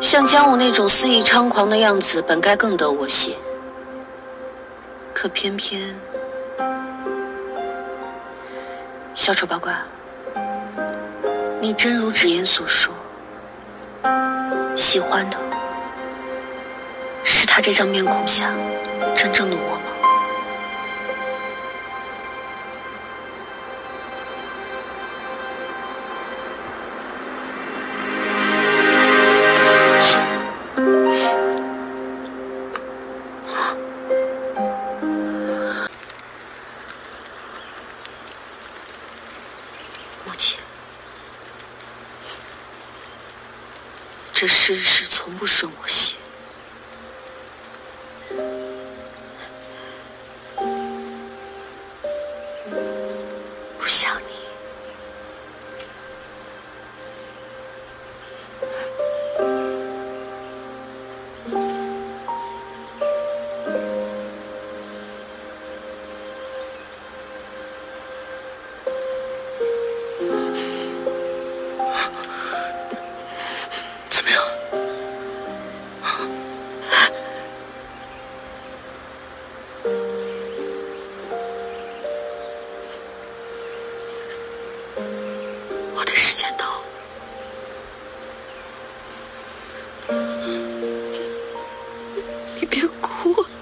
像江武那种肆意猖狂的样子，本该更得我心，可偏偏……小丑八怪，你真如纸言所说，喜欢的是他这张面孔下真正的我吗？母亲，这世事从不顺我心。不像你， 怎么样？ 我的时间到了。你别哭啊！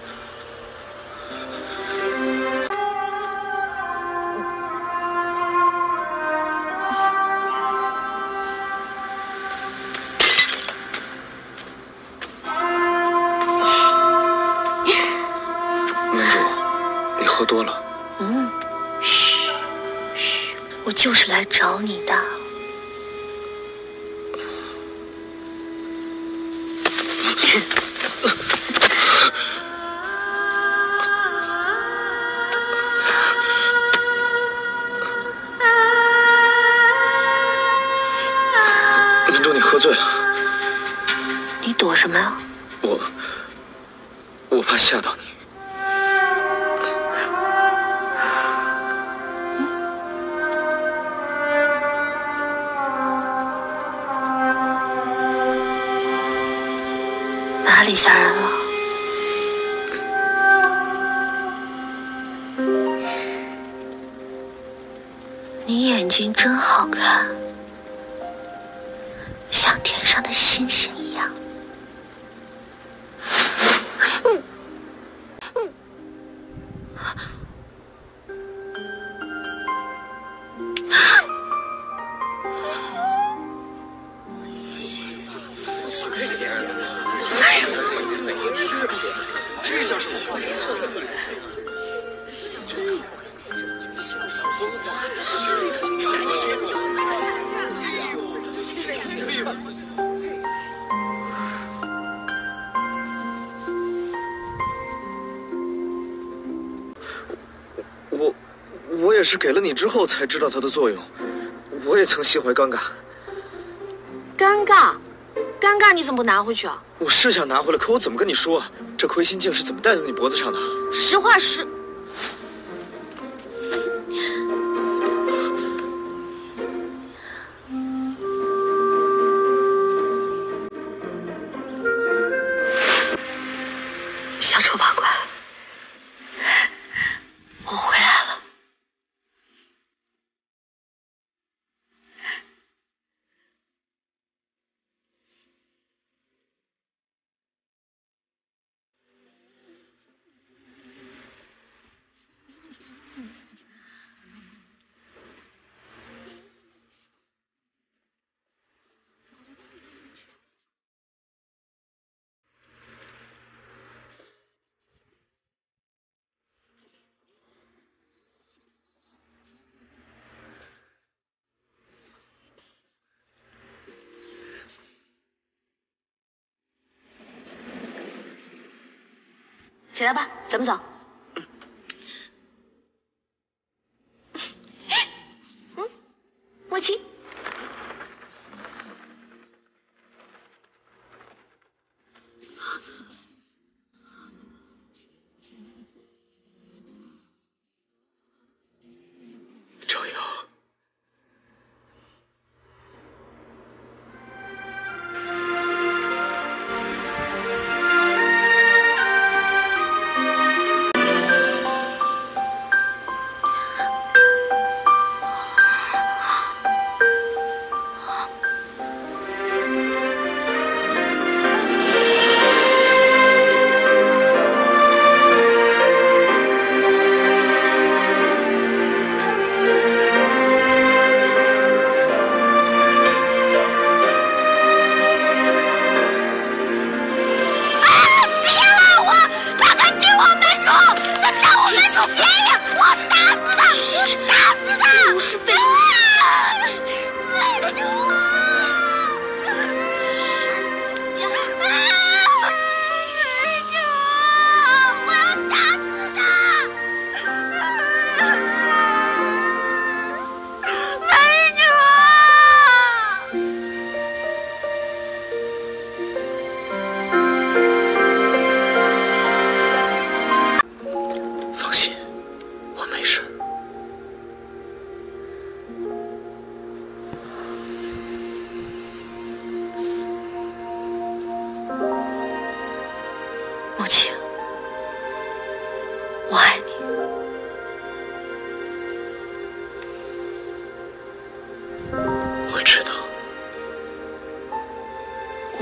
门主，你喝多了。 嘘，我就是来找你的。 门主，你喝醉了。 你躲什么呀？ 我怕吓到你。 哪里吓人了？你眼睛真好看，像天上的星星一样。 这叫什么话？我也是给了你之后才知道它的作用。我也曾心怀尴尬。 尴尬？尴尬你怎么不拿回去啊？ 我是想拿回来，可我怎么跟你说啊？这亏心镜是怎么戴在你脖子上的？ 实话实。小丑八怪，我回来了。起来吧，咱们走。默契。 赵瑶，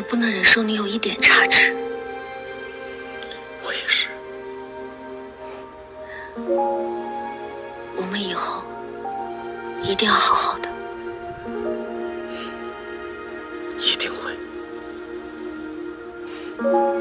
不能忍受你有一点差池。 我也是。 我们以后一定要好好的。 一定会。